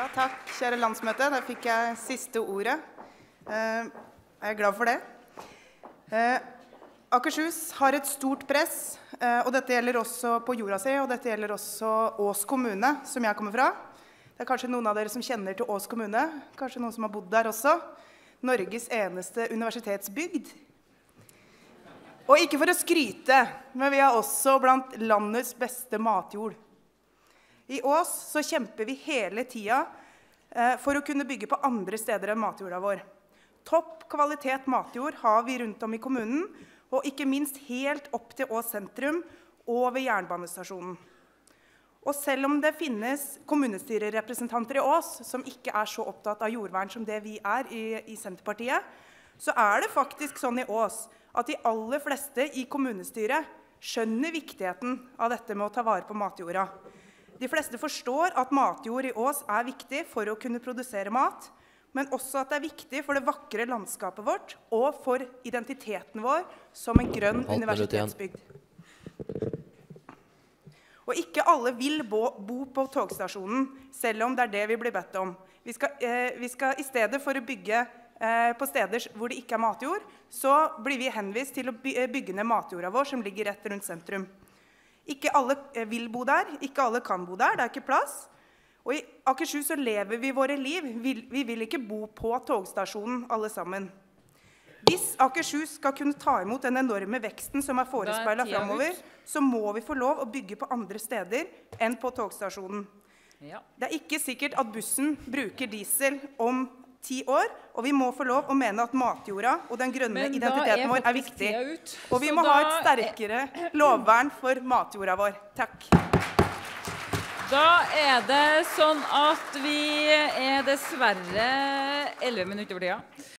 takk, kjære landsmøte. Da fikk jeg siste ordet. Jeg er glad for det. Akershus har et stort press, og dette gjelder også på jorda si, og dette gjelder også Ås kommune, som jeg kommer fra. Det er kanskje noen av dere som kjenner til Ås kommune, kanskje noen som har bodd der også. Norges eneste universitetsbygd. Og ikke for å skryte, men vi er også blant landets beste matjord. I Ås så kjemper vi hele tiden for å kunne bygge på andre steder enn matjorda vår. Topp kvalitet matjord har vi rundt om i kommunen, og ikke minst helt opp til Ås sentrum og ved jernbanestasjonen. Og selv om det finnes kommunestyrerepresentanter i Ås som ikke er så opptatt av jordvern som det vi er i Senterpartiet, så er det faktisk sånn i Ås at de aller fleste i kommunestyret skjønner viktigheten av dette med å ta vare på matjorda. De fleste forstår at matjord i Ås er viktig for å kunne produsere mat, men også at det er viktig for det vakre landskapet vårt og for identiteten vår som en grønn universitetsbygd. Og ikke alle vil bo på togstasjonen, selv om det er det vi blir bedt om. Vi skal i stedet for å bygge på steder hvor det ikke er matjord, så blir vi henvist til å bygge ned matjorda vår som ligger rett rundt sentrum. Ikke alle vil bo der, ikke alle kan bo der, det er ikke plass. Og i Akershus så lever vi våre liv, vi vil ikke bo på togstasjonen alle sammen. Hvis Akershus skal kunne ta imot den enorme veksten som er forespeilet fremover, så må vi få lov å bygge på andre steder enn på togstasjonen. Ja. Det er ikke sikkert at bussen bruker diesel om 10 år, og vi må få lov å mene at matjorda og den grønne identiteten vår er viktig. Og vi må ha et sterkere lovvern for matjorda vår. Takk. Da er det sånn at vi er dessverre 11 minutter over tida.